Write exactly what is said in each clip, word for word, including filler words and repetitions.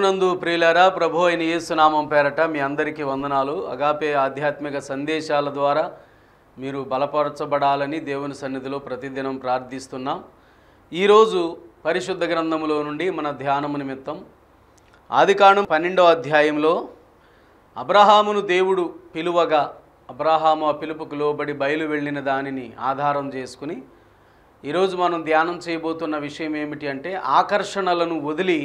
క్రీస్తునందు ప్రియులారా, ప్రభు అయిన యేసు నామం పేరట మీ అందరికీ వందనాలు. అగాపే ఆధ్యాత్మిక సందేశాల ద్వారా మీరు బలపరచబడాలని దేవుని సన్నిధిలో ప్రతిదినం ప్రార్థిస్తున్నాం. ఈరోజు పరిశుద్ధ గ్రంథములో నుండి మన ధ్యానము నిమిత్తం ఆదికాండం పన్నెండో అధ్యాయంలో అబ్రహామును దేవుడు పిలువగా అబ్రహాము ఆ పిలుపుకు లోబడి బయలు వెళ్ళిన దానిని ఆధారం చేసుకుని ఈరోజు మనం ధ్యానం చేయబోతున్న విషయం ఏమిటి అంటే, ఆకర్షణలను వదిలి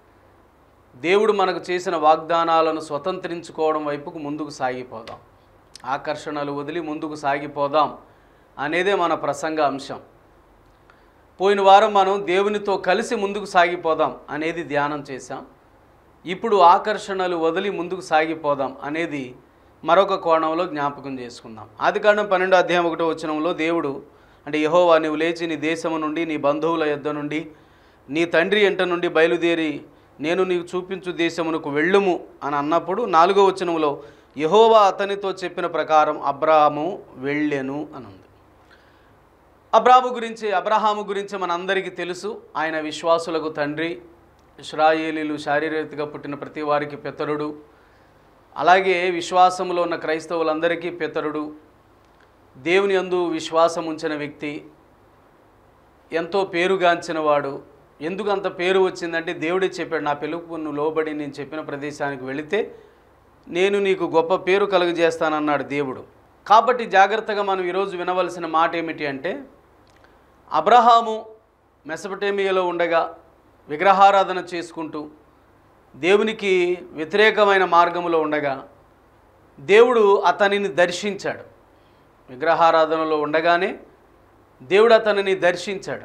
దేవుడు మనకు చేసిన వాగ్దానాలను స్వతంత్రించుకోవడం వైపుకు ముందుకు సాగిపోదాం. ఆకర్షణలు వదిలి ముందుకు సాగిపోదాం అనేదే మన ప్రసంగ అంశం. పోయిన వారం మనం దేవునితో కలిసి ముందుకు సాగిపోదాం అనేది ధ్యానం చేశాం. ఇప్పుడు ఆకర్షణలు వదిలి ముందుకు సాగిపోదాం అనేది మరొక కోణంలో జ్ఞాపకం చేసుకుందాం. ఆదికాండం పన్నెండో అధ్యాయం ఒకటో వచనంలో దేవుడు అంటే, యెహోవా నీవు లేచి నీ దేశము నుండి, నీ బంధువుల యొద్ద నుండి, నీ తండ్రి ఎంట నుండి బయలుదేరి నేను నీకు చూపించు దేశమునకు వెళ్ళుము అని అన్నప్పుడు నాలుగో వచనంలో యెహోవా అతనితో చెప్పిన ప్రకారం అబ్రాహాము వెళ్ళెను అని ఉంది. అబ్రాహాము గురించి అబ్రహాము గురించి మనందరికీ తెలుసు. ఆయన విశ్వాసులకు తండ్రి, ఇశ్రాయేలీలు శారీరకంగా పుట్టిన ప్రతి వారికి పితరుడు, అలాగే విశ్వాసంలో ఉన్న క్రైస్తవులందరికీ పితరుడు, దేవుని యందు విశ్వాసం ఉంచిన వ్యక్తి, ఎంతో పేరుగాంచిన వాడు. ఎందుకు అంత పేరు వచ్చిందంటే, దేవుడే చెప్పాడు, నా పిలుపును లోబడి నేను చెప్పిన ప్రదేశానికి వెళితే నేను నీకు గొప్ప పేరు కలుగజేస్తానన్నాడు దేవుడు. కాబట్టి జాగ్రత్తగా మనం ఈరోజు వినవలసిన మాట ఏమిటి అంటే, అబ్రహాము మెసొపొటేమియాలో ఉండగా విగ్రహారాధన చేసుకుంటూ దేవునికి వ్యతిరేకమైన మార్గంలో ఉండగా దేవుడు అతనిని దర్శించాడు. విగ్రహారాధనలో ఉండగానే దేవుడు అతనిని దర్శించాడు.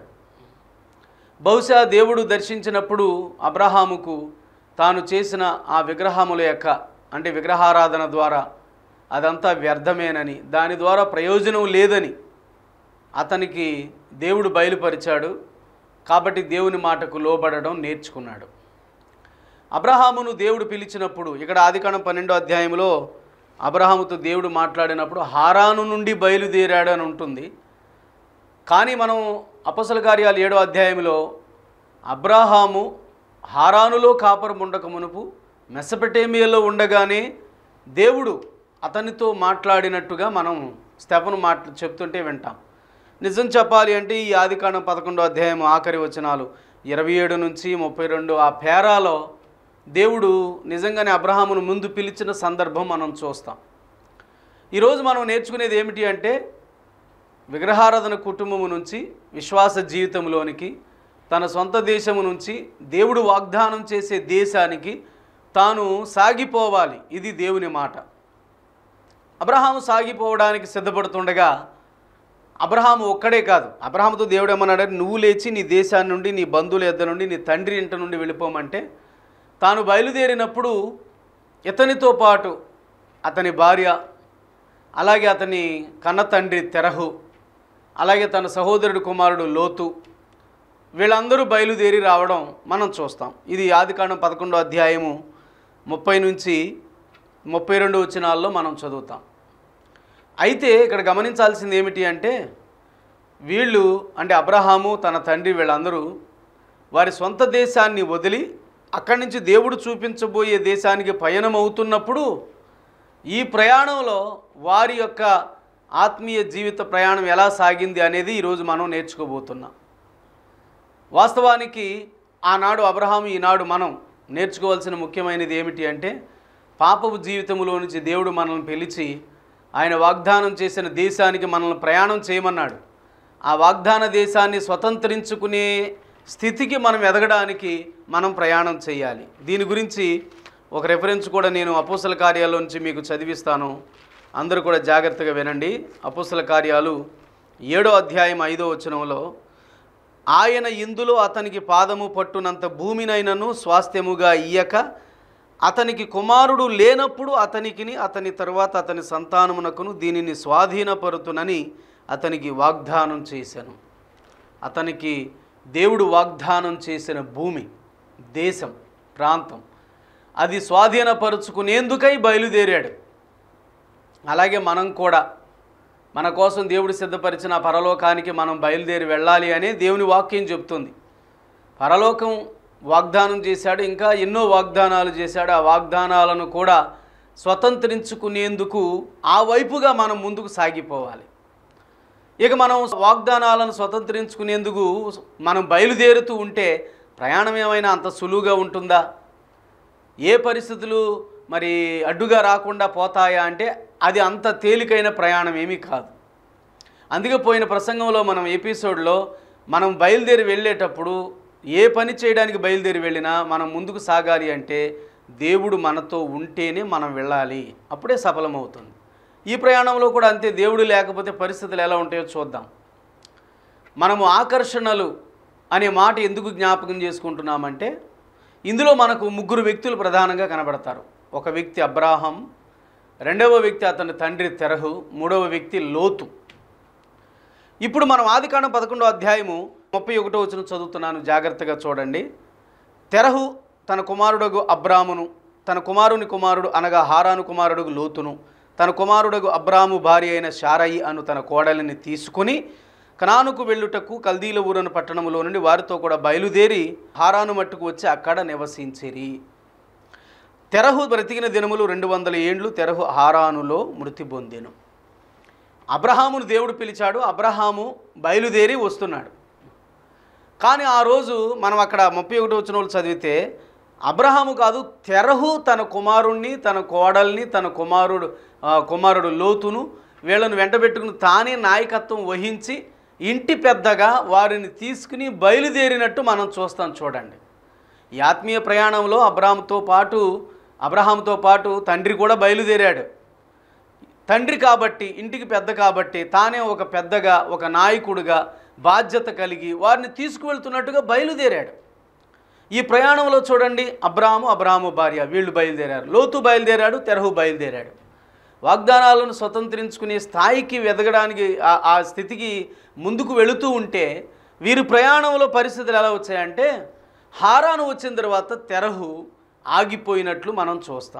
బహుశా దేవుడు దర్శించినప్పుడు అబ్రహాముకు తాను చేసిన ఆ విగ్రహముల యొక్క అంటే విగ్రహారాధన ద్వారా అదంతా వ్యర్థమేనని, దాని ద్వారా ప్రయోజనం లేదని అతనికి దేవుడు బయలుపరిచాడు. కాబట్టి దేవుని మాటకు లోబడడం నేర్చుకున్నాడు. అబ్రహామును దేవుడు పిలిచినప్పుడు, ఇక్కడ ఆదికాండం పన్నెండో అధ్యాయంలో అబ్రహాముతో దేవుడు మాట్లాడినప్పుడు హారాను నుండి బయలుదేరాడు అని ఉంటుంది. కానీ మనం అపొస్తలుల కార్యాలు ఏడో అధ్యాయంలో అబ్రహాము హారానులో కాపురం ఉండక మునుపు మెసొపొటేమియాలో ఉండగానే దేవుడు అతనితో మాట్లాడినట్టుగా మనం స్టెఫను మాట్లా చెప్తుంటే వింటాం. నిజం చెప్పాలి అంటే ఈ ఆదికాండం పదకొండో అధ్యాయం ఆఖరి వచనాలు ఇరవై ఏడు నుంచి ముప్పై రెండు ఆ పేరాలో దేవుడు నిజంగానే అబ్రహామును ముందు పిలిచిన సందర్భం మనం చూస్తాం. ఈరోజు మనం నేర్చుకునేది ఏమిటి అంటే, విగ్రహారాధన కుటుంబము నుంచి విశ్వాస జీవితంలోనికి, తన సొంత దేశము నుంచి దేవుడు వాగ్దానం చేసే దేశానికి తాను సాగిపోవాలి. ఇది దేవుని మాట. అబ్రహాము సాగిపోవడానికి సిద్ధపడుతుండగా అబ్రహాము ఒక్కడే కాదు, అబ్రహాముతో దేవుడు ఏమన్నాడు, నువ్వు లేచి నీ దేశాన్ని నుండి, నీ బంధువుల యొద్ద నుండి, నీ తండ్రి ఇంట నుండి వెళ్ళిపోమంటే తాను బయలుదేరినప్పుడు ఇతనితో పాటు అతని భార్య, అలాగే అతని కన్న తండ్రి తెరహు, అలాగే తన సహోదరుడు కుమారుడు లోతు, వీళ్ళందరూ బయలుదేరి రావడం మనం చూస్తాం. ఇది ఆదికాండం పదకొండో అధ్యాయము ముప్పై నుంచి ముప్పై రెండు వచనాల్లో మనం చదువుతాం. అయితే ఇక్కడ గమనించాల్సింది ఏమిటి అంటే, వీళ్ళు అంటే అబ్రహాము తన తండ్రి వీళ్ళందరూ వారి సొంత దేశాన్ని వదిలి అక్కడి నుంచి దేవుడు చూపించబోయే దేశానికి పయనం అవుతున్నప్పుడు ఈ ప్రయాణంలో వారి యొక్క ఆత్మీయ జీవిత ప్రయాణం ఎలా సాగింది అనేది ఈరోజు మనం నేర్చుకోబోతున్నాం. వాస్తవానికి ఆనాడు అబ్రహాము, ఈనాడు మనం నేర్చుకోవాల్సిన ముఖ్యమైనది ఏమిటి అంటే, పాపపు జీవితంలో నుంచి దేవుడు మనల్ని పిలిచి ఆయన వాగ్దానం చేసిన దేశానికి మనల్ని ప్రయాణం చేయమన్నాడు. ఆ వాగ్దాన దేశాన్ని స్వతంత్రించుకునే స్థితికి మనం ఎదగడానికి మనం ప్రయాణం చేయాలి. దీని గురించి ఒక రెఫరెన్స్ కూడా నేను అపొస్తలుల కార్యాల్లో నుంచి మీకు చదివిస్తాను. అందరూ కూడా జాగ్రత్తగా వినండి. అపొస్తలుల కార్యాలు ఏడో అధ్యాయం ఐదో వచనంలో, ఆయన ఇందులో అతనికి పాదము పట్టునంత భూమినైనను స్వాస్థ్యముగా ఇయ్యక అతనికి కుమారుడు లేనప్పుడు అతనికిని అతని తరువాత అతని సంతానమునకును దీనిని స్వాధీనపరుతునని అతనికి వాగ్దానం చేశాను. అతనికి దేవుడు వాగ్దానం చేసిన భూమి, దేశం, ప్రాంతం అది స్వాధీనపరుచుకునేందుకై బయలుదేరాడు. అలాగే మనం కూడా మన కోసం దేవుడు సిద్ధపరిచిన పరలోకానికి మనం బయలుదేరి వెళ్ళాలి అని దేవుని వాక్యం చెప్తుంది. పరలోకం వాగ్దానం చేశాడు, ఇంకా ఎన్నో వాగ్దానాలు చేశాడు. ఆ వాగ్దానాలను కూడా స్వతంత్రించుకునేందుకు ఆ వైపుగా మనం ముందుకు సాగిపోవాలి. ఇక మనం వాగ్దానాలను స్వతంత్రించుకునేందుకు మనం బయలుదేరుతూ ఉంటే ప్రయాణం ఏమైనా అంత సులువుగా ఉంటుందా? ఏ పరిస్థితులు మరి అడ్డుగా రాకుండా పోతాయా అంటే అది అంత తేలికైన ప్రయాణం ఏమీ కాదు. అందుకే పోయిన ప్రసంగంలో మనం ఎపిసోడ్లో మనం బయలుదేరి వెళ్ళేటప్పుడు ఏ పని చేయడానికి బయలుదేరి వెళ్ళినా మనం ముందుకు సాగాలి అంటే దేవుడు మనతో ఉంటేనే మనం వెళ్ళాలి, అప్పుడే సఫలమవుతుంది. ఈ ప్రయాణంలో కూడా అంతే. దేవుడు లేకపోతే పరిస్థితులు ఎలా ఉంటాయో చూద్దాం. మనము ఆకర్షణలు అనే మాట ఎందుకు జ్ఞాపకం చేసుకుంటున్నామంటే ఇందులో మనకు ముగ్గురు వ్యక్తులు ప్రధానంగా కనబడతారు. ఒక వ్యక్తి అబ్రాహాం, రెండవ వ్యక్తి అతని తండ్రి తెరహు, మూడవ వ్యక్తి లోతు. ఇప్పుడు మనం ఆదికాండం పదకొండో అధ్యాయము ముప్పై ఒకటో వచనం చదువుతున్నాను, జాగ్రత్తగా చూడండి. తెరహు తన కుమారుడగు అబ్రామును, తన కుమారుని కుమారుడు అనగా హారాను కుమారుడుగు లోతును, తన కుమారుడగు అబ్రాము భార్య అయిన శారయి అను తన కోడలిని తీసుకుని కనానుకు వెళ్ళుటకు కల్దీల ఊరను పట్టణములో నుండి వారితో కూడా బయలుదేరి హారాను మట్టుకు వచ్చి అక్కడ నివసించిరి. తెరహు బ్రతికిన దినములు రెండు వందల ఏండ్లు. తెరహు హారానులో మృతి పొందెను. అబ్రహామును దేవుడు పిలిచాడు. అబ్రహాము బయలుదేరి వస్తున్నాడు. కానీ ఆ రోజు మనం అక్కడ ముప్పై ఒకటి వచ్చిన వాళ్ళు చదివితే అబ్రహాము కాదు, తెరహు తన కుమారుణ్ణి, తన కోడల్ని, తన కుమారుడు కుమారుడు లోతును వీళ్ళను వెంటబెట్టుకుని తానే నాయకత్వం వహించి ఇంటి పెద్దగా వారిని తీసుకుని బయలుదేరినట్టు మనం చూస్తాం. చూడండి, ఈ ఆత్మీయ ప్రయాణంలో అబ్రహాముతో పాటు అబ్రహాముతో పాటు తండ్రి కూడా బయలుదేరాడు. తండ్రి కాబట్టి, ఇంటికి పెద్ద కాబట్టి తానే ఒక పెద్దగా, ఒక నాయకుడిగా బాధ్యత కలిగి వారిని తీసుకువెళ్తున్నట్టుగా బయలుదేరాడు. ఈ ప్రయాణంలో చూడండి, అబ్రాము, అబ్రాము భార్య వీళ్ళు బయలుదేరారు. లోతు బయలుదేరాడు, తెరహు బయలుదేరాడు. వాగ్దానాలను స్వతంత్రించుకునే స్థాయికి ఎదగడానికి ఆ స్థితికి ముందుకు వెళుతూ ఉంటే వీరు ప్రయాణంలో పరిస్థితులు ఎలా వచ్చాయంటే హారాను వచ్చిన తర్వాత తెరహు ఆగిపోయినట్లు మనం చూస్తాం.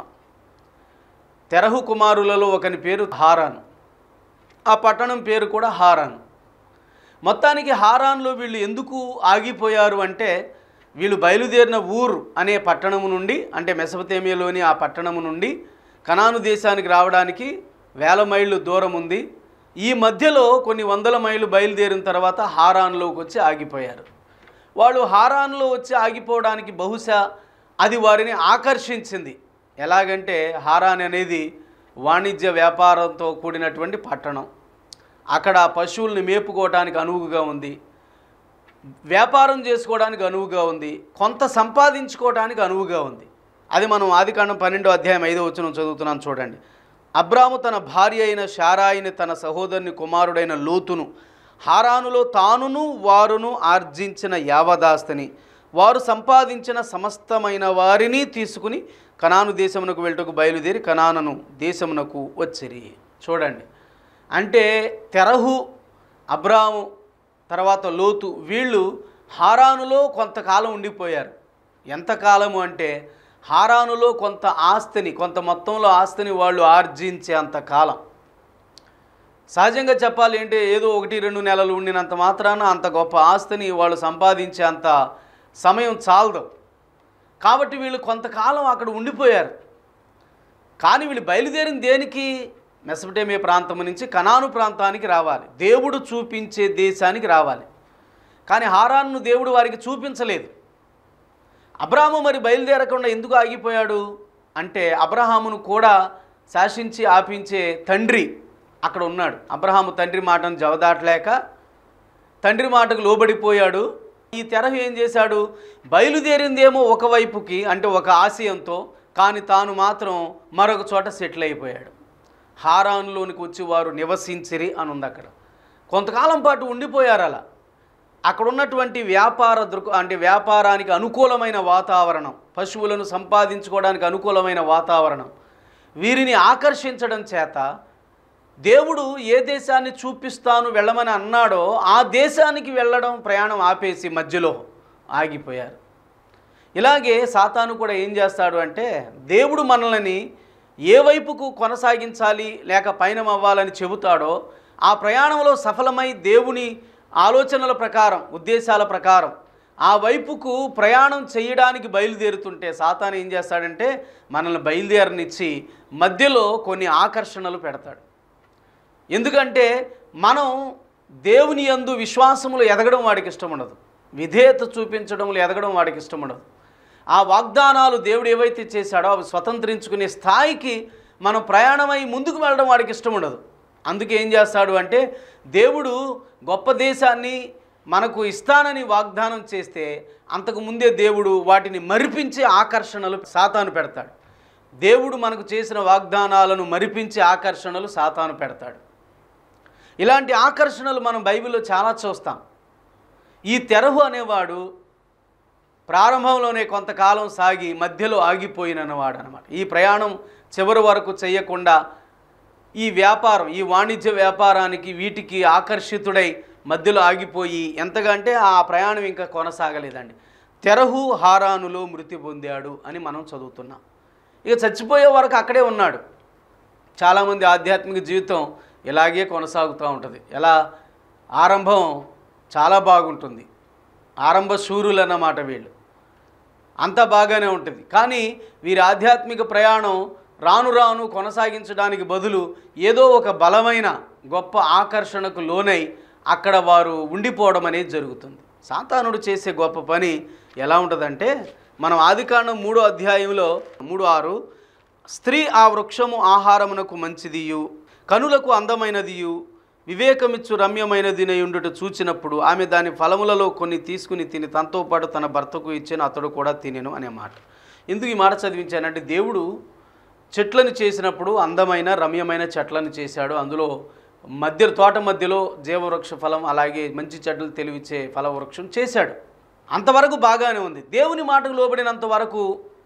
తెరహు కుమారులలో ఒకని పేరు హారాను, ఆ పట్టణం పేరు కూడా హారాను. మొత్తానికి హారాన్లో వీళ్ళు ఎందుకు ఆగిపోయారు అంటే వీళ్ళు బయలుదేరిన ఊరు అనే పట్టణము నుండి, అంటే మెసొపొతేమియాలోని ఆ పట్టణము నుండి కనాను దేశానికి రావడానికి వేల మైళ్ళు దూరం ఉంది. ఈ మధ్యలో కొన్ని వందల మైళ్ళు బయలుదేరిన తర్వాత హారాన్లోకి వచ్చి ఆగిపోయారు. వాళ్ళు హారాన్లో వచ్చి ఆగిపోవడానికి బహుశా అది వారిని ఆకర్షించింది. ఎలాగంటే హారాన్ అనేది వాణిజ్య వ్యాపారంతో కూడినటువంటి పట్టణం. అక్కడ పశువుల్ని మేపుకోవడానికి అనువుగా ఉంది, వ్యాపారం చేసుకోవడానికి అనువుగా ఉంది, కొంత సంపాదించుకోవడానికి అనువుగా ఉంది. అది మనం ఆదికాండం పన్నెండో అధ్యాయం ఐదో వచనం చదువుతున్నాను చూడండి. అబ్రాము తన భార్య అయిన శారాయిని, తన సహోదరుని కుమారుడైన లోతును హారానులో తానును వారును ఆర్జించిన యావదాస్తిని, వారు సంపాదించిన సమస్తమైన వారిని తీసుకుని కనాను దేశమునకు వెళ్ళటకు బయలుదేరి కనాను దేశమునకు వచ్చిరి. చూడండి, అంటే తెరహు, అబ్రాము తర్వాత లోతు వీళ్ళు హారానులో కొంతకాలం ఉండిపోయారు. ఎంతకాలము అంటే హారానులో కొంత ఆస్తిని, కొంత మొత్తంలో ఆస్తిని వాళ్ళు ఆర్జించే అంతకాలం. సహజంగా చెప్పాలి అంటే ఏదో ఒకటి రెండు నెలలు ఉండినంత మాత్రాన అంత గొప్ప ఆస్తిని వాళ్ళు సంపాదించే అంత సమయం చాలదు. కాబట్టి వీళ్ళు కొంతకాలం అక్కడ ఉండిపోయారు. కానీ వీళ్ళు బయలుదేరిన దేనికి? మెసొపొతేమియా ప్రాంతం నుంచి కనాను ప్రాంతానికి రావాలి, దేవుడు చూపించే దేశానికి రావాలి. కానీ హారాను దేవుడు వారికి చూపించలేదు. అబ్రాహాము మరి బయలుదేరకుండా ఎందుకు ఆగిపోయాడు అంటే అబ్రహామును కూడా శాసించి ఆపించే తండ్రి అక్కడ ఉన్నాడు. అబ్రహాము తండ్రి మాటను జవదాటలేక తండ్రి మాటకు లోబడిపోయాడు. ఈ తెరహు ఏం చేశాడు? బయలుదేరిందేమో ఒకవైపుకి, అంటే ఒక ఆశయంతో, కానీ తాను మాత్రం మరొక చోట సెటిల్ అయిపోయాడు. హారానులోనికి వచ్చి వారు నివసించిరి అని ఉంది. అక్కడ కొంతకాలం పాటు ఉండిపోయారు. అలా అక్కడ ఉన్నటువంటి వ్యాపార దృక్ అంటే వ్యాపారానికి అనుకూలమైన వాతావరణం, పశువులను సంపాదించుకోవడానికి అనుకూలమైన వాతావరణం వీరిని ఆకర్షించడం చేత దేవుడు ఏ దేశాన్ని చూపిస్తాను వెళ్ళమని అన్నాడో ఆ దేశానికి వెళ్ళడం, ప్రయాణం ఆపేసి మధ్యలో ఆగిపోయారు. ఇలాగే సాతాను కూడా ఏం చేస్తాడు అంటే దేవుడు మనల్ని ఏ వైపుకు కొనసాగించాలి లేక పయనం అవ్వాలని చెబుతాడో ఆ ప్రయాణంలో సఫలమై దేవుని ఆలోచనల ప్రకారం, ఉద్దేశాల ప్రకారం ఆ వైపుకు ప్రయాణం చేయడానికి బయలుదేరుతుంటే సాతాను ఏం చేస్తాడంటే మనల్ని బయలుదేరనిచ్చి మధ్యలో కొన్ని ఆకర్షణలు పెడతాడు. ఎందుకంటే మనం దేవుని యందు విశ్వాసములు ఎదగడం వాడికి ఇష్టం ఉండదు, విధేయత చూపించడంలో ఎదగడం వాడికి ఇష్టం ఉండదు. ఆ వాగ్దానాలు దేవుడు ఏవైతే చేశాడో అవి స్వతంత్రించుకునే స్థాయికి మనం ప్రయాణమై ముందుకు వెళ్ళడం వాడికి ఇష్టం ఉండదు. అందుకే ఏం చేస్తాడు అంటే దేవుడు గొప్ప దేశాన్ని మనకు ఇస్తానని వాగ్దానం చేస్తే అంతకు ముందే దేవుడు వాటిని మరిపించే ఆకర్షణలు సాతాను పెడతాడు. దేవుడు మనకు చేసిన వాగ్దానాలను మరిపించే ఆకర్షణలు సాతాను పెడతాడు. ఇలాంటి ఆకర్షణలు మనం బైబిల్లో చాలా చూస్తాం. ఈ తెరహు అనేవాడు ప్రారంభంలోనే కొంతకాలం సాగి మధ్యలో ఆగిపోయినవాడు అనమాట. ఈ ప్రయాణం చివరి వరకు చేయకుండా ఈ వ్యాపారం, ఈ వాణిజ్య వ్యాపారానికి వీటికి ఆకర్షితుడై మధ్యలో ఆగిపోయి ఎంతగా అంటే ఆ ప్రయాణం ఇంకా కొనసాగలేదండి. తెరహు హారానులో మృతి పొందాడు అని మనం చదువుతున్నాం. ఇక చచ్చిపోయే వరకు అక్కడే ఉన్నాడు. చాలామంది ఆధ్యాత్మిక జీవితం ఇలాగే కొనసాగుతూ ఉంటుంది. ఎలా ఆరంభం చాలా బాగుంటుంది, ఆరంభ శూరులు అన్నమాట వీళ్ళు, అంతా బాగానే ఉంటుంది. కానీ వీరి ఆధ్యాత్మిక ప్రయాణం రాను రాను కొనసాగించడానికి బదులు ఏదో ఒక బలమైన గొప్ప ఆకర్షణకు లోనై అక్కడ వారు ఉండిపోవడం అనేది జరుగుతుంది. సాతానుడు చేసే గొప్ప పని ఎలా ఉంటుందంటే మనం ఆదికాండం మూడో అధ్యాయంలో మూడు ఆరు స్త్రీ ఆ వృక్షము ఆహారమునకు మంచిదియు కనులకు అందమైనదియు వివేకమిచ్చు రమ్యమైనదినై ఉండుట చూచినప్పుడు ఆమె దాని ఫలములలో కొన్ని తీసుకుని తిని తనతో పాటు తన భర్తకు ఇచ్చిన అతడు కూడా తినెను అనే మాట. ఎందుకు ఈ మాట చదివించానంటే దేవుడు చెట్లను చేసినప్పుడు అందమైన రమ్యమైన చెట్లను చేశాడు. అందులో మధ్య తోట మధ్యలో జీవవృక్ష ఫలం అలాగే మంచి చెట్లు తెలివిచ్చే ఫలవృక్షం చేశాడు. అంతవరకు బాగానే ఉంది. దేవుని మాటకు లోబడినంత వరకు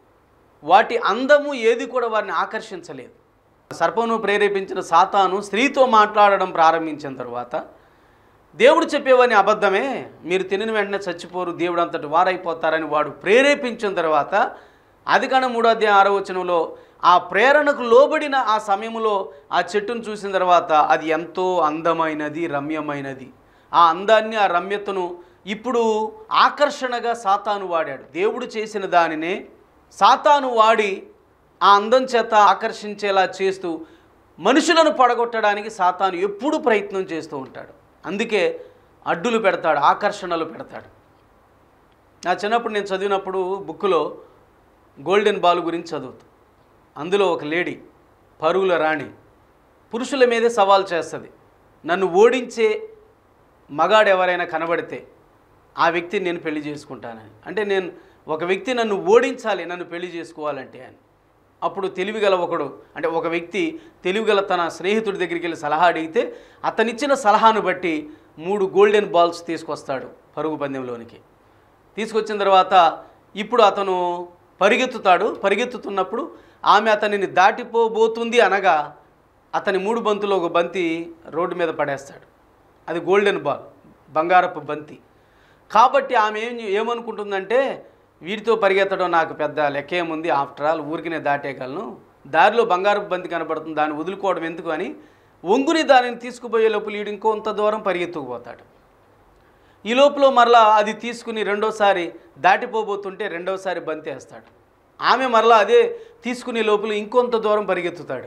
వాటి అందము ఏది కూడా వారిని ఆకర్షించలేదు. సర్పమును ప్రేరేపించిన సాతాను స్త్రీతో మాట్లాడడం ప్రారంభించిన తర్వాత దేవుడు చెప్పేవని అబద్ధమే, మీరు తినిన వెంటనే చచ్చిపోరు, దేవుడు అంతటి వారైపోతారని వాడు ప్రేరేపించిన తర్వాత ఆదికాండం మూడో అధ్యాయం ఆరో వచనంలో ఆ ప్రేరణకు లోబడిన ఆ సమయంలో ఆ చెట్టును చూసిన తర్వాత అది ఎంతో అందమైనది, రమ్యమైనది. ఆ అందాన్ని ఆ రమ్యతను ఇప్పుడు ఆకర్షణగా సాతాను వాడాడు. దేవుడు చేసిన దానినే సాతాను వాడి ఆ అందం చేత ఆకర్షించేలా చేస్తూ మనుషులను పడగొట్టడానికి సాతాను ఎప్పుడూ ప్రయత్నం చేస్తూ ఉంటాడు. అందుకే అడ్డులు పెడతాడు, ఆకర్షణలు పెడతాడు. నా చిన్నప్పుడు నేను చదివినప్పుడు బుక్లో గోల్డెన్ బాల్ గురించి చదువుతాను. అందులో ఒక లేడీ పరుగుల రాణి పురుషుల మీదే సవాల్ చేస్తుంది. నన్ను ఓడించే మగాడు ఎవరైనా కనబడితే ఆ వ్యక్తిని నేను పెళ్లి చేసుకుంటానని. అంటే నేను ఒక వ్యక్తి నన్ను ఓడించాలి నన్ను పెళ్లి చేసుకోవాలంటే అని. అప్పుడు తెలివిగల ఒకడు అంటే ఒక వ్యక్తి తెలివిగల తన స్నేహితుడి దగ్గరికి వెళ్ళి సలహా అడిగితే అతనిచ్చిన సలహాను బట్టి మూడు గోల్డెన్ బాల్స్ తీసుకొస్తాడు పరుగు పందెంలోనికి. తీసుకొచ్చిన తర్వాత ఇప్పుడు అతను పరిగెత్తుతాడు. పరిగెత్తుతున్నప్పుడు ఆమె అతనిని దాటిపోబోతుంది అనగా అతని మూడు బంతులు ఒక బంతి రోడ్డు మీద పడేస్తాడు. అది గోల్డెన్ బాల్, బంగారపు బంతి. కాబట్టి ఆమె ఏం ఏమనుకుంటుందంటే వీటితో పరిగెత్తడం నాకు పెద్ద లెక్కేముంది, ఆఫ్టర్ ఆల్ ఊరికి నేను దాటేయగలను, దారిలో బంగారపు బంతి కనపడుతుంది దాన్ని వదులుకోవడం ఎందుకు అని ఒంగుని దానిని తీసుకుపోయే లోపల వీడు ఇంకొంత దూరం పరిగెత్తుకుపోతాడు. ఈ లోపల మరలా అది తీసుకుని రెండోసారి దాటిపోబోతుంటే రెండోసారి బంతి వేస్తాడు. ఆమె మరలా అదే తీసుకునే లోపల ఇంకొంత దూరం పరిగెత్తుతాడు.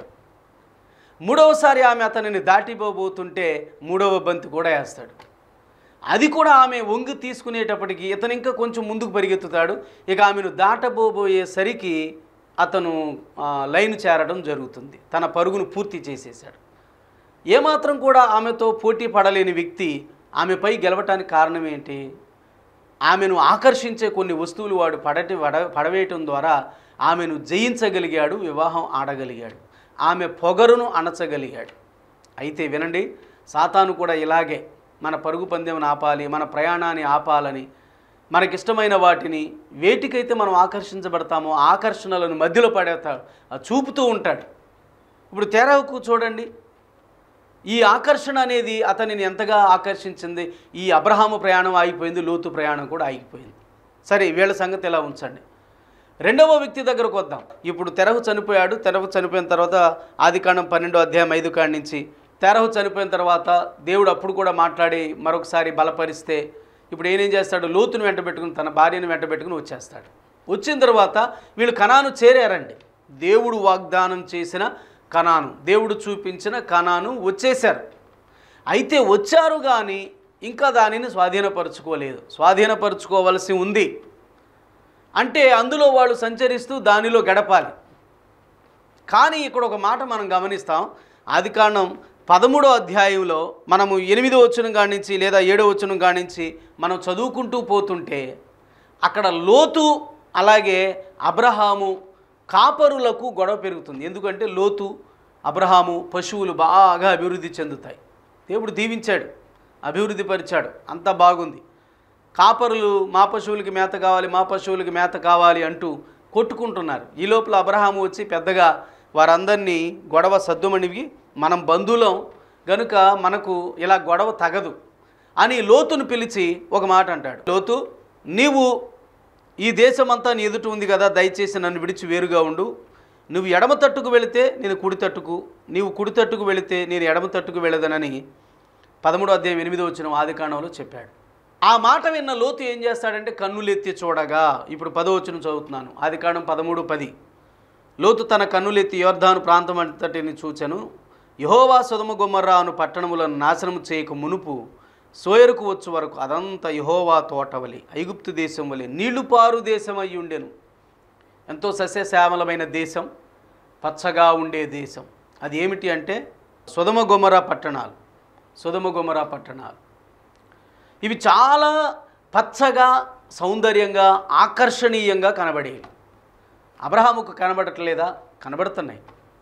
మూడవసారి ఆమె అతనిని దాటిపోబోతుంటే మూడవ బంతి కూడా వేస్తాడు. అది కూడా ఆమె వంగి తీసుకునేటప్పటికి ఇతను ఇంకా కొంచెం ముందుకు పరిగెత్తుతాడు. ఇక ఆమెను దాటబోబోయేసరికి అతను లైన్ చేరడం జరుగుతుంది. తన పరుగును పూర్తి చేసేసాడు. ఏమాత్రం కూడా ఆమెతో పోటీ పడలేని వ్యక్తి ఆమెపై గెలవటానికి కారణం ఏంటి? ఆమెను ఆకర్షించే కొన్ని వస్తువులు వాడు పడటి పడ పడవేయటం ద్వారా ఆమెను జయించగలిగాడు, వివాహం ఆడగలిగాడు, ఆమె పొగరును అణచగలిగాడు. అయితే వినండి, సాతాను కూడా ఇలాగే మన పరుగు పందెం ఆపాలి, మన ప్రయాణాన్ని ఆపాలని మనకిష్టమైన వాటిని వేటికైతే మనం ఆకర్షించబడతామో ఆకర్షణలను మధ్యలో పడేస్తాడు, చూపుతూ ఉంటాడు. ఇప్పుడు తెరహుకు చూడండి, ఈ ఆకర్షణ అనేది అతనిని ఎంతగా ఆకర్షించింది. ఈ అబ్రహాము ప్రయాణం ఆగిపోయింది, లోతు ప్రయాణం కూడా ఆగిపోయింది. సరే, వీళ్ళ సంగతి ఎలా ఉంచండి. రెండవ వ్యక్తి దగ్గరకు వద్దాం. ఇప్పుడు తెరహు చనిపోయాడు. తెరహు చనిపోయిన తర్వాత ఆదికాండం పన్నెండో అధ్యాయం ఐదు కాడి నుంచి తెరహు చనిపోయిన తర్వాత దేవుడు అప్పుడు కూడా మాట్లాడి మరొకసారి బలపరిస్తే ఇప్పుడు ఏం చేస్తాడు, లోతును వెంట పెట్టుకుని తన భార్యను వెంట పెట్టుకుని వచ్చేస్తాడు. వచ్చిన తర్వాత వీళ్ళు కనాను చేరారండి. దేవుడు వాగ్దానం చేసిన కనాను, దేవుడు చూపించిన కనాను వచ్చేశారు. అయితే వచ్చారు కానీ ఇంకా దానిని స్వాధీనపరుచుకోలేదు. స్వాధీనపరుచుకోవలసి ఉంది. అంటే అందులో వాళ్ళు సంచరిస్తూ దానిలో గడపాలి. కానీ ఇక్కడ ఒక మాట మనం గమనిస్తాం. ఆదికాండం పదమూడో అధ్యాయంలో మనము ఎనిమిదో వచనం కాడి నుంచి లేదా ఏడో వచనం కాడి నుంచి మనం చదువుకుంటూ పోతుంటే అక్కడ లోతు అలాగే అబ్రహాము కాపరులకు గొడవ పెరుగుతుంది. ఎందుకంటే లోతు అబ్రహాము పశువులు బాగా అభివృద్ధి చెందుతాయి. దేవుడు దీవించాడు, అభివృద్ధి పరిచాడు, అంతా బాగుంది. కాపరులు మా పశువులకి మేత కావాలి, మా పశువులకి మేత కావాలి అంటూ కొట్టుకుంటున్నారు. ఈ లోపల అబ్రహాము వచ్చి పెద్దగా వారందరినీ గొడవ సద్దుమణివి, మనం బంధువులం గనుక మనకు ఇలా గొడవ తగదు అని లోతును పిలిచి ఒక మాట అంటాడు. లోతు, నీవు ఈ దేశమంతా నీ ఎదుట ఉంది కదా, దయచేసి నన్ను విడిచి వేరుగా ఉండు. నువ్వు ఎడమ తట్టుకు వెళితే నేను కుడి తట్టుకు, నీవు కుడి తట్టుకు వెళితే నేను ఎడమ తట్టుకు వెళ్ళదనని పదమూడో అధ్యాయం ఎనిమిదో వచనం ఆదికాండంలో చెప్పాడు. ఆ మాట విన్న లోతు ఏం చేస్తాడంటే కన్నులెత్తి చూడగా, ఇప్పుడు పదో వచనం చదువుతున్నాను, ఆదికాండం పదమూడు పది. లోతు తన కన్నులెత్తి యొర్దాను ప్రాంతం అంతటిని చూచెను. యెహోవా సొదొమ గొమొర్రా అను పట్టణములను నాశనము చేయక మునుపు సోయరుకు వచ్చు వరకు అదంతా యెహోవా తోటవలి, ఐగుప్తు దేశం వలె నీళ్లు పారు దేశం అయి ఉండెను. ఎంతో సస్యశ్యామలమైన దేశం, పచ్చగా ఉండే దేశం. అది ఏమిటి అంటే సొదొమ గొమొర్రా పట్టణాలు. సొదొమ గొమొర్రా పట్టణాలు ఇవి చాలా పచ్చగా, సౌందర్యంగా, ఆకర్షణీయంగా కనబడేవి. అబ్రహాముకు కనబడట్లేదా? కనబడుతున్నాయి.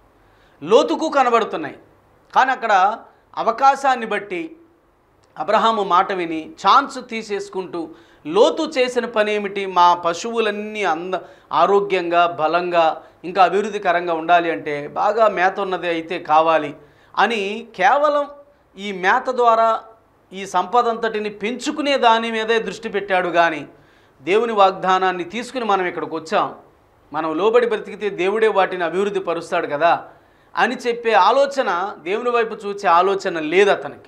లోతుకు కనబడుతున్నాయి. కానీ అక్కడ అవకాశాన్ని బట్టి అబ్రహాము మాట విని ఛాన్స్ తీసేసుకుంటూ లోతు చేసిన పని ఏమిటి, మా పశువులన్నీ అంద ఆరోగ్యంగా, బలంగా, ఇంకా అభివృద్ధికరంగా ఉండాలి అంటే బాగా మేత ఉన్నది అయితే కావాలి అని కేవలం ఈ మేత ద్వారా ఈ సంపద అంతటిని పెంచుకునే దాని మీదే దృష్టి పెట్టాడు. కానీ దేవుని వాగ్దానాన్ని తీసుకుని మనం ఇక్కడికి వచ్చాం, మనం లోబడి బ్రతికితే దేవుడే వాటిని అభివృద్ధి పరుస్తాడు కదా అని చెప్పే ఆలోచన, దేవుని వైపు చూసే ఆలోచన లేదు అతనికి.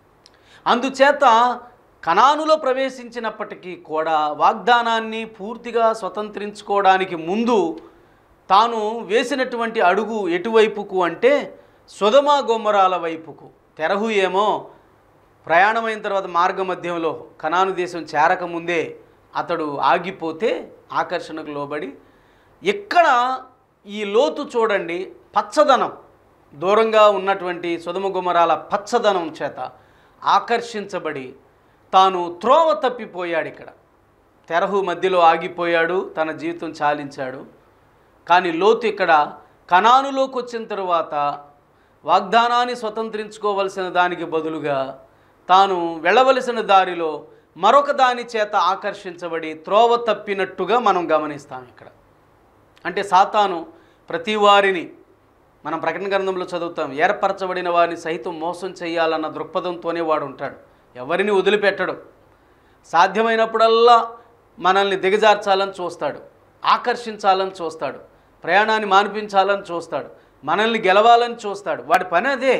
అందుచేత కనానులో ప్రవేశించినప్పటికీ కూడా వాగ్దానాన్ని పూర్తిగా స్వతంత్రించుకోవడానికి ముందు తాను వేసినటువంటి అడుగు ఎటువైపుకు అంటే సొదొమ గొమొర్రాల వైపుకు. తెరహు ఏమో ప్రయాణమైన తర్వాత మార్గ మధ్యంలో కనాను దేశం చేరకముందే అతడు ఆగిపోతే ఆకర్షణకు లోబడి, ఇక్కడ ఈ లోతు చూడండి పచ్చదనం, దూరంగా ఉన్నటువంటి సొదొమ గొమొర్రాల పచ్చదనం చేత ఆకర్షించబడి తాను త్రోవ తప్పిపోయాడు. ఇక్కడ తెరహు మధ్యలో ఆగిపోయాడు, తన జీవితం చాలించాడు. కానీ లోతు ఇక్కడ కనానులోకి వచ్చిన తరువాత వాగ్దానాన్ని స్వతంత్రించుకోవలసిన దానికి బదులుగా తాను వెళ్ళవలసిన దారిలో మరొక దాని చేత ఆకర్షించబడి త్రోవ తప్పినట్టుగా మనం గమనిస్తాం. ఇక్కడ అంటే సాతాను ప్రతి వారిని, మనం ప్రకటన గ్రంథంలో చదువుతాం, ఏర్పరచబడిన వారిని సైతం మోసం చేయాలన్న దృక్పథంతోనే వాడు ఉంటాడు. ఎవరిని వదిలిపెట్టడు. సాధ్యమైనప్పుడల్లా మనల్ని దిగజార్చాలని చూస్తాడు, ఆకర్షించాలని చూస్తాడు, ప్రయాణాన్ని మాన్పించాలని చూస్తాడు, మనల్ని గెలవాలని చూస్తాడు. వాడి పని అదే,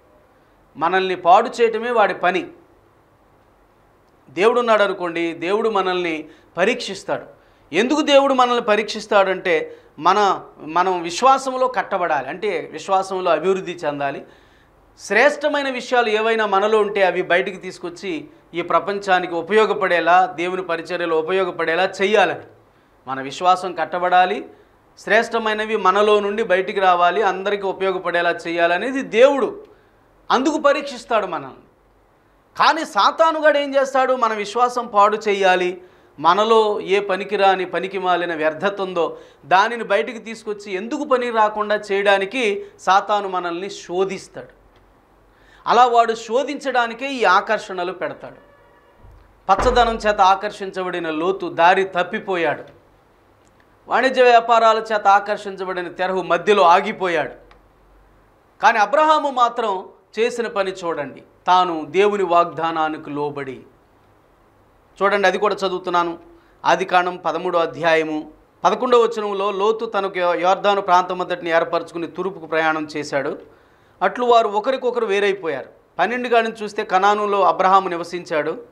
మనల్ని పాడు చేయటమే వాడి పని. దేవుడు ఉన్నాడు అనుకోండి, దేవుడు మనల్ని పరీక్షిస్తాడు. ఎందుకు దేవుడు మనల్ని పరీక్షిస్తాడంటే మన మనం విశ్వాసంలో కట్టబడాలి, అంటే విశ్వాసంలో అభివృద్ధి చెందాలి. శ్రేష్టమైన విషయాలు ఏవైనా మనలో ఉంటే అవి బయటికి తీసుకొచ్చి ఈ ప్రపంచానికి ఉపయోగపడేలా, దేవుని పరిచర్యలో ఉపయోగపడేలా చెయ్యాలని మన విశ్వాసం కట్టబడాలి. శ్రేష్టమైనవి మనలో నుండి బయటికి రావాలి, అందరికీ ఉపయోగపడేలా చేయాలనేది దేవుడు. అందుకు పరీక్షిస్తాడు మనల్ని. కానీ సాతానుగాడు ఏం చేస్తాడు, మన విశ్వాసం పాడు చేయాలి, మనలో ఏ పనికిరాని పనికి మాలిన వ్యర్థత ఉందో దానిని బయటికి తీసుకొచ్చి ఎందుకు పని రాకుండా చేయడానికి సాతాను మనల్ని శోధిస్తాడు. అలా వాడు శోధించడానికే ఈ ఆకర్షణలు పెడతాడు. పచ్చదనం చేత ఆకర్షించబడిన లోతు దారి తప్పిపోయాడు. వాణిజ్య వ్యాపారాల చేత ఆకర్షించబడిన తెరహు మధ్యలో ఆగిపోయాడు. కానీ అబ్రహాము మాత్రం చేసిన పని చూడండి, తాను దేవుని వాగ్దానానికి లోబడి. చూడండి, అది కూడా చదువుతున్నాను. ఆదికాండం పదమూడో అధ్యాయము పదకొండవ వచనంలో, లోతు తనకు యొర్దాను ప్రాంతమంతటిని ఏర్పరచుకుని తూర్పుకు ప్రయాణం చేశాడు. అట్లు వారు ఒకరికొకరు వేరైపోయారు. పన్నెండు గాడిని చూస్తే కనానులో అబ్రహాము నివసించాడు.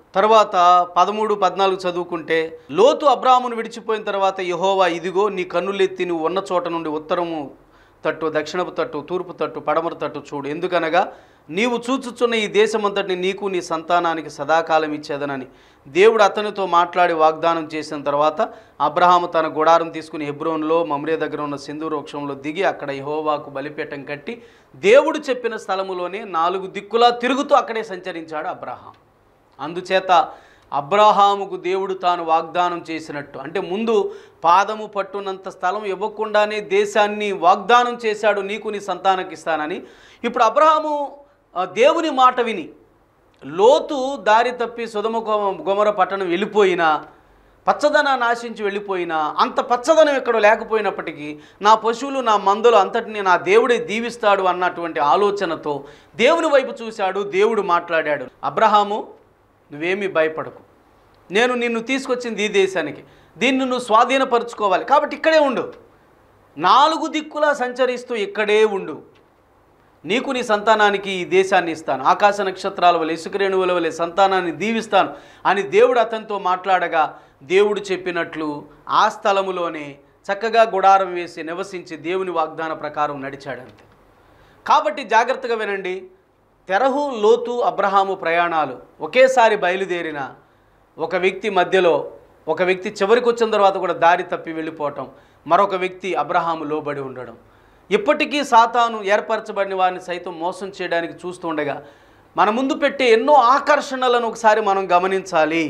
తర్వాత పదమూడు పద్నాలుగు చదువుకుంటే, లోతు అబ్రాహామును విడిచిపోయిన తర్వాత యెహోవా, ఇదిగో నీ కన్నులెత్తి నువ్వు ఉన్న చోట నుండి ఉత్తరము తట్టు, దక్షిణపు తట్టు, తూర్పు తట్టు, పడమర తట్టు చూడు. ఎందుకనగా నీవు చూచుచున్న ఈ దేశమంతటిని నీకు నీ సంతానానికి సదాకాలం ఇచ్చేదనని దేవుడు అతనితో మాట్లాడి వాగ్దానం చేసిన తర్వాత అబ్రహాము తన గుడారం తీసుకుని హెబ్రోన్లో మమ్రే దగ్గర ఉన్న సింధూర వృక్షంలో దిగి అక్కడ యెహోవాకు బలిపీఠం కట్టి దేవుడు చెప్పిన స్థలములోనే నాలుగు దిక్కులా తిరుగుతూ అక్కడే సంచరించాడు అబ్రహాం. అందుచేత అబ్రహాముకు దేవుడు తాను వాగ్దానం చేసినట్టు, అంటే ముందు పాదము పట్టునంత స్థలం ఇవ్వకుండానే దేశాన్ని వాగ్దానం చేశాడు, నీకు నీ సంతానానికి ఇస్తానని. ఇప్పుడు అబ్రహాము దేవుని మాట విని లోతు దారి తప్పి సొదొమ గొమొర పట్టణం వెళ్ళిపోయినా, పచ్చదనాన్ని ఆశించి వెళ్ళిపోయినా, అంత పచ్చదనం ఎక్కడ లేకపోయినప్పటికీ నా పశువులు నా మందులు అంతటిని నా దేవుడే దీవిస్తాడు అన్నటువంటి ఆలోచనతో దేవుని వైపు చూశాడు. దేవుడు మాట్లాడాడు, అబ్రహాము నువ్వేమీ భయపడకు, నేను నిన్ను తీసుకొచ్చింది ఈ దేశానికి, దీన్ని నువ్వు స్వాధీనపరుచుకోవాలి, కాబట్టి ఇక్కడే ఉండు, నాలుగు దిక్కులా సంచరిస్తూ ఇక్కడే ఉండు, నీకు నీ సంతానానికి ఈ దేశాన్ని ఇస్తాను, ఆకాశ నక్షత్రాల వలె ఇసుకరేణువుల వలె సంతానాన్ని దీవిస్తాను అని దేవుడు అతనితో మాట్లాడగా దేవుడు చెప్పినట్లు ఆ స్థలములోనే చక్కగా గుడారం వేసి నివసించి దేవుని వాగ్దాన ప్రకారం నడిచాడంతే. కాబట్టి జాగ్రత్తగా వినండి, తెరహు, లోతు, అబ్రహాము ప్రయాణాలు ఒకేసారి బయలుదేరిన ఒక వ్యక్తి మధ్యలో, ఒక వ్యక్తి చివరికి వచ్చిన తర్వాత కూడా దారి తప్పి వెళ్ళిపోవటం, మరొక వ్యక్తి అబ్రహాము లోబడి ఉండడం, ఇప్పటికీ సాతాను ఏర్పరచబడిన వారిని సైతం మోసం చేయడానికి చూస్తుండగా మన ముందు పెట్టే ఎన్నో ఆకర్షణలను ఒకసారి మనం గమనించాలి.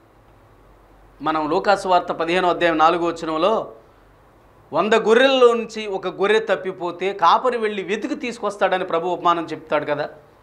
మనం లూకాసు వార్త పదిహేనో అధ్యాయం నాలుగో వచనంలో వంద గొర్రెల్లో నుంచి ఒక గొర్రె తప్పిపోతే కాపరి వెళ్ళి వెతికి తీసుకొస్తాడని ప్రభు ఉపమానం చెప్తాడు కదా.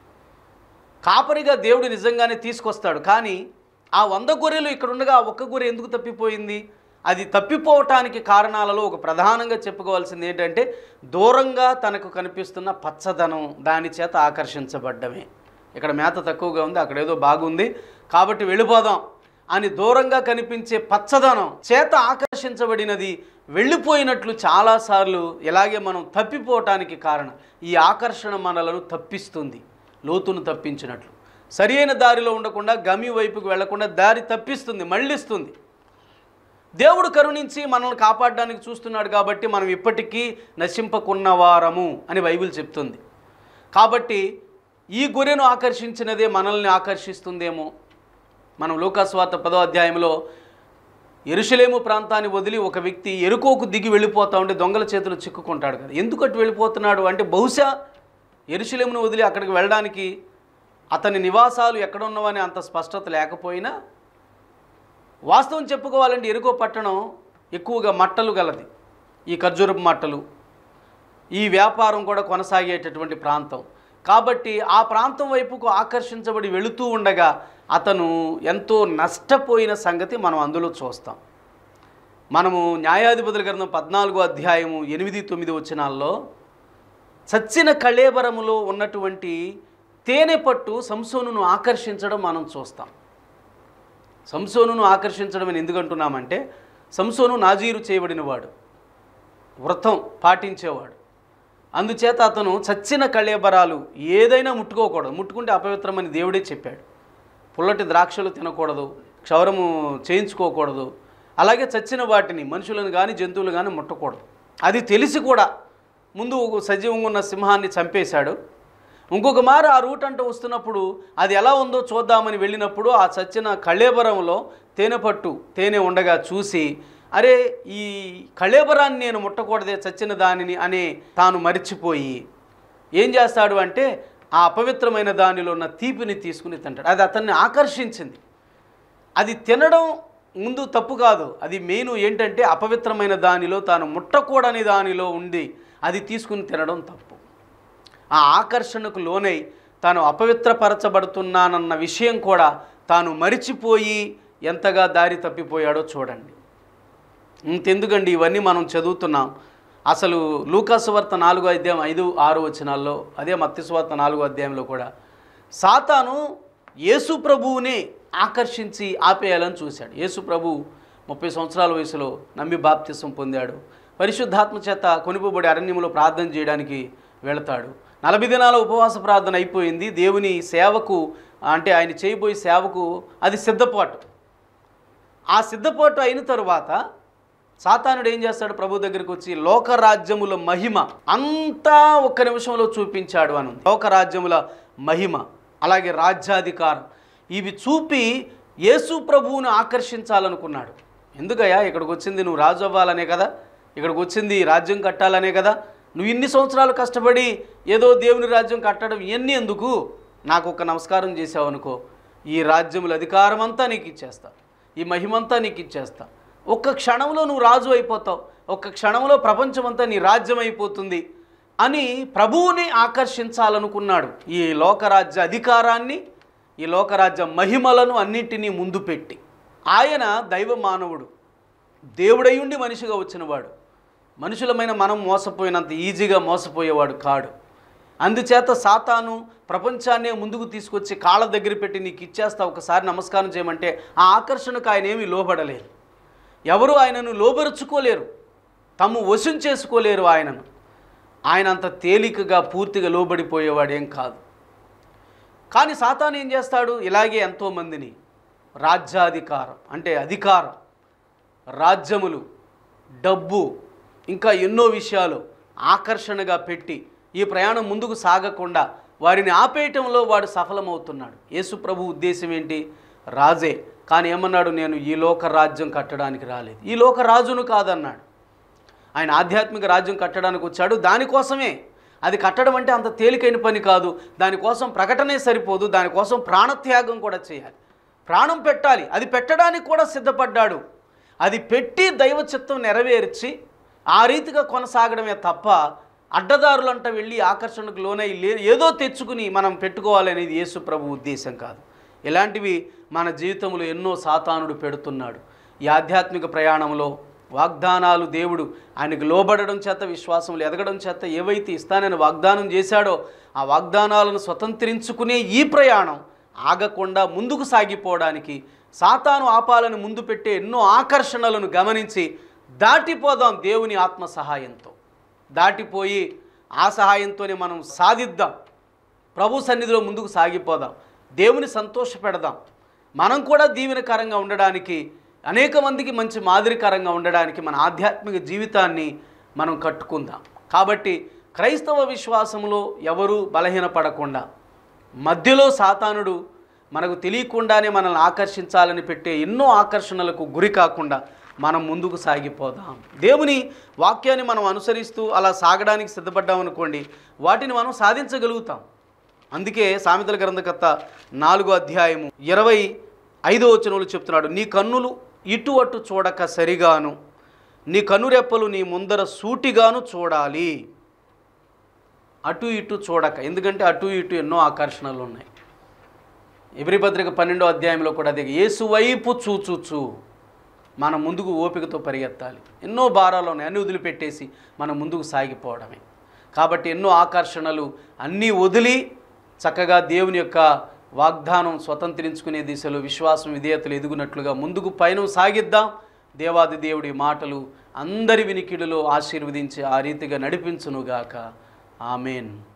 కాపరిగా దేవుడు నిజంగానే తీసుకొస్తాడు, కానీ ఆ వంద గొర్రెలు ఇక్కడ ఉండగా ఒక్క గొర్రె ఎందుకు తప్పిపోయింది? అది తప్పిపోవటానికి కారణాలలో ఒక ప్రధానంగా చెప్పుకోవాల్సింది ఏంటంటే, దూరంగా తనకు కనిపిస్తున్న పచ్చదనం, దాని చేత ఆకర్షించబడ్డమే. ఇక్కడ మేత తక్కువగా ఉంది, అక్కడ ఏదో బాగుంది కాబట్టి వెళ్ళిపోదాం అని దూరంగా కనిపించే పచ్చదనం చేత ఆకర్షించబడినది వెళ్ళిపోయినట్లు చాలాసార్లు ఇలాగే మనం తప్పిపోవటానికి కారణం. ఈ ఆకర్షణ మనలను తప్పిస్తుంది, లోతును తప్పించినట్లు. సరి అయిన దారిలో ఉండకుండా గమ్య వైపుకు వెళ్లకుండా దారి తప్పిస్తుంది, మళ్ళిస్తుంది. దేవుడు కరుణించి మనల్ని కాపాడడానికి చూస్తున్నాడు కాబట్టి మనం ఇప్పటికీ నశింపకున్నవారము అని బైబిల్ చెప్తుంది. కాబట్టి ఈ గొర్రెను ఆకర్షించినదే మనల్ని ఆకర్షిస్తుందేమో. మనం లూకాసు వార్త పదో అధ్యాయంలో యెరూషలేము ప్రాంతాన్ని వదిలి ఒక వ్యక్తి ఎరుకోకు దిగి వెళ్ళిపోతా ఉంటే దొంగల చేతులు చిక్కుకుంటాడు కదా. ఎందుకు అటు వెళ్ళిపోతున్నాడు అంటే, బహుశా యెరూషలేమును వదిలి అక్కడికి వెళ్ళడానికి అతని నివాసాలు ఎక్కడ ఉన్నవని అంత స్పష్టత లేకపోయినా, వాస్తవం చెప్పుకోవాలంటే ఎరుకో పట్టణం ఎక్కువగా మట్టలు గలది, ఈ ఖర్జూరపు మట్టలు, ఈ వ్యాపారం కూడా కొనసాగేటటువంటి ప్రాంతం. కాబట్టి ఆ ప్రాంతం వైపుకు ఆకర్షించబడి వెళుతూ ఉండగా అతను ఎంతో నష్టపోయిన సంగతి మనం అందులో చూస్తాం. మనము న్యాయాధిపతుల గ్రంథం పద్నాలుగో అధ్యాయము ఎనిమిది తొమ్మిది వచనాల్లో చచ్చిన కళేబరములో ఉన్నటువంటి తేనె పట్టు సంసోనును ఆకర్షించడం మనం చూస్తాం. సంసోనును ఆకర్షించడం అని ఎందుకంటున్నామంటే, సంసోను నాజీరు చేయబడినవాడు, వ్రతం పాటించేవాడు. అందుచేత అతను చచ్చిన కళేబరాలు ఏదైనా ముట్టుకోకూడదు, ముట్టుకుంటే అపవిత్రమని దేవుడే చెప్పాడు. పుల్లటి ద్రాక్షలు తినకూడదు, క్షౌరము చేయించుకోకూడదు, అలాగే చచ్చిన వాటిని మనుషులను కానీ జంతువులు కానీ ముట్టకూడదు. అది తెలిసి కూడా ముందు సజీవంగా ఉన్న సింహాన్ని చంపేశాడు. ఇంకొక మారు ఆ రూట్ అంటూ వస్తున్నప్పుడు అది ఎలా ఉందో చూద్దామని వెళ్ళినప్పుడు ఆ చచ్చిన కళేబరంలో తేనె పట్టు తేనె ఉండగా చూసి, అరే ఈ కళేబరాన్ని నేను ముట్టకూడదే చచ్చిన దానిని అని తాను మరిచిపోయి ఏం చేస్తాడు అంటే, ఆ అపవిత్రమైన దానిలో ఉన్న తీపిని తీసుకుని తింటాడు. అది అతన్ని ఆకర్షించింది. అది తినడం ముందు తప్పు కాదు, అది మెయిన్ ఏంటంటే అపవిత్రమైన దానిలో తాను ముట్టకూడని దానిలో ఉండి అది తీసుకుని తినడం తప్పు. ఆ ఆకర్షణకు లోనై తాను అపవిత్రపరచబడుతున్నానన్న విషయం కూడా తాను మరిచిపోయి ఎంతగా దారి తప్పిపోయాడో చూడండి. ఇంతెందుకండి ఇవన్నీ మనం చదువుతున్నాం. అసలు లూకాసు వార్త నాలుగో అధ్యాయం ఐదు ఆరు వచనాల్లో, అదే మత్తయి వార్త నాలుగో అధ్యాయంలో కూడా సాతాను యేసు ప్రభువుని ఆకర్షించి ఆపేయాలని చూశాడు. యేసు ప్రభు ముప్పై సంవత్సరాల వయసులో నమ్మి బాప్తిసం పొందాడు. పరిశుద్ధాత్మ చేత కొనిపోబడి అరణ్యంలో ప్రార్థన చేయడానికి వెళతాడు. నలభై దినాల ఉపవాస ప్రార్థన అయిపోయింది. దేవుని సేవకు అంటే ఆయన చేయబోయే సేవకు అది సిద్ధపాటు. ఆ సిద్ధపాటు అయిన తరువాత సాతానుడు ఏం చేస్తాడు? ప్రభు దగ్గరికి వచ్చి లోకరాజ్యముల మహిమ అంతా ఒక్క నిమిషంలో చూపించాడు అని ఉంది. లోకరాజ్యముల మహిమ అలాగే రాజ్యాధికారం ఇవి చూపి యేసు ప్రభువును ఆకర్షించాలనుకున్నాడు. ఎందుకయ్యా ఇక్కడికి వచ్చింది నువ్వు రాజు అవ్వాలనే కదా, ఇక్కడికి వచ్చింది రాజ్యం కట్టాలనే కదా, నువ్వు ఇన్ని సంవత్సరాలు కష్టపడి ఏదో దేవుని రాజ్యం కట్టడం ఇవన్నీ ఎందుకు? నాకు ఒక నమస్కారం చేసావు అనుకో, ఈ రాజ్యముల అధికారం అంతా నీకు ఇచ్చేస్తా, ఈ మహిమంతా నీకు ఇచ్చేస్తా, ఒక్క క్షణంలో నువ్వు రాజు అయిపోతావు, ఒక్క క్షణంలో ప్రపంచమంతా నీ రాజ్యం అయిపోతుంది అని ప్రభువుని ఆకర్షించాలనుకున్నాడు. ఈ లోకరాజ్య అధికారాన్ని, ఈ లోకరాజ్య మహిమలను అన్నింటినీ ముందు పెట్టి. ఆయన దైవ మానవుడు, దేవుడయ్యుండి మనిషిగా వచ్చినవాడు. మనుషులమైన మనం మోసపోయినంత ఈజీగా మోసపోయేవాడు కాడు. అందుచేత సాతాను ప్రపంచాన్నే ముందుకు తీసుకొచ్చి కాళ్ళ దగ్గర పెట్టి నీకు ఇచ్చేస్తా, ఒకసారి నమస్కారం చేయమంటే ఆ ఆకర్షణకు ఆయన ఏమీ లోబడలేదు. ఎవరు ఆయనను లోబరుచుకోలేరు, తమ్ము వశం చేసుకోలేరు ఆయనను. ఆయన అంత తేలికగా పూర్తిగా లోబడిపోయేవాడేం కాదు. కానీ సాతాను ఏం చేస్తాడు? ఇలాగే ఎంతోమందిని రాజ్యాధికారం అంటే అధికారం, రాజ్యములు, డబ్బు, ఇంకా ఎన్నో విషయాలు ఆకర్షణగా పెట్టి ఈ ప్రయాణం ముందుకు సాగకుండా వారిని ఆపేయటంలో వాడు సఫలమవుతున్నాడు. యేసు ప్రభు ఉద్దేశం ఏంటి? రాజే. కానీ ఏమన్నాడు? నేను ఈ లోక రాజ్యం కట్టడానికి రాలేదు, ఈ లోక రాజును కాదన్నాడు. ఆయన ఆధ్యాత్మిక రాజ్యం కట్టడానికి వచ్చాడు. దానికోసమే. అది కట్టడం అంటే అంత తేలికైన పని కాదు. దానికోసం ప్రకటనే సరిపోదు, దానికోసం ప్రాణత్యాగం కూడా చేయాలి, ప్రాణం పెట్టాలి. అది పెట్టడానికి కూడా సిద్ధపడ్డాడు. అది పెట్టి దైవ చిత్తం నెరవేర్చి ఆ రీతిగా కొనసాగడమే తప్ప అడ్డదారులంట వెళ్ళి ఆకర్షణకు లోనై ఏదో తెచ్చుకుని మనం పెట్టుకోవాలనేది యేసు ప్రభు ఉద్దేశం కాదు. ఇలాంటివి మన జీవితంలో ఎన్నో సాతానుడు పెడుతున్నాడు. ఈ ఆధ్యాత్మిక ప్రయాణంలో వాగ్దానాలు దేవుడు ఆయనకు లోబడడం చేత, విశ్వాసంలో ఎదగడం చేత ఏవైతే ఇస్తానని వాగ్దానం చేశాడో ఆ వాగ్దానాలను స్వతంత్రించుకునే ఈ ప్రయాణం ఆగకుండా ముందుకు సాగిపోవడానికి సాతాను ఆపాలను ముందు పెట్టే ఎన్నో ఆకర్షణలను గమనించి దాటిపోదాం దేవుని ఆత్మ సహాయంతో. దాటిపోయి ఆ సహాయంతోనే మనం సాధిద్దాం, ప్రభు సన్నిధిలో ముందుకు సాగిపోదాం, దేవుని సంతోషపెడదాం. మనం కూడా దీవెనకరంగా ఉండడానికి, అనేక మందికి మంచి మాదిరికరంగా ఉండడానికి మన ఆధ్యాత్మిక జీవితాన్ని మనం కట్టుకుందాం. కాబట్టి క్రైస్తవ విశ్వాసంలో ఎవరూ బలహీనపడకుండా, మధ్యలో సాతానుడు మనకు తెలియకుండానే మనల్ని ఆకర్షించాలని పెట్టే ఎన్నో ఆకర్షణలకు గురి కాకుండా మనం ముందుకు సాగిపోదాం. దేవుని వాక్యాన్ని మనం అనుసరిస్తూ అలా సాగడానికి సిద్ధపడ్డామనుకోండి, వాటిని మనం సాధించగలుగుతాం. అందుకే సామెతల గ్రంథకర్త నాలుగో అధ్యాయము ఇరవై ఐదో వచనంలో చెప్తున్నాడు, నీ కన్నులు ఇటు అటు చూడక సరిగాను, నీ కనురెప్పలు నీ ముందర సూటిగాను చూడాలి. అటు ఇటు చూడక, ఎందుకంటే అటు ఇటు ఎన్నో ఆకర్షణలు ఉన్నాయి. ఎబ్రీ పత్రిక పన్నెండో అధ్యాయంలో కూడా అదే, యేసు వైపు చూచూచు మనం ముందుకు ఓపికతో పరిగెత్తాలి. ఎన్నో భారాలు ఉన్నాయి, అన్నీ వదిలిపెట్టేసి మనం ముందుకు సాగిపోవడమే. కాబట్టి ఎన్నో ఆకర్షణలు అన్నీ వదిలి చక్కగా దేవుని యొక్క వాగ్దానం స్వతంత్రించుకునే దిశలో విశ్వాసం విధేయతలు ఎదుగునట్లుగా ముందుకు పయనం సాగిద్దాం. దేవాది దేవుడి మాటలు అందరి వినికిడిలో ఆశీర్వదించి ఆ రీతిగా నడిపించునుగాక. ఆమెన్.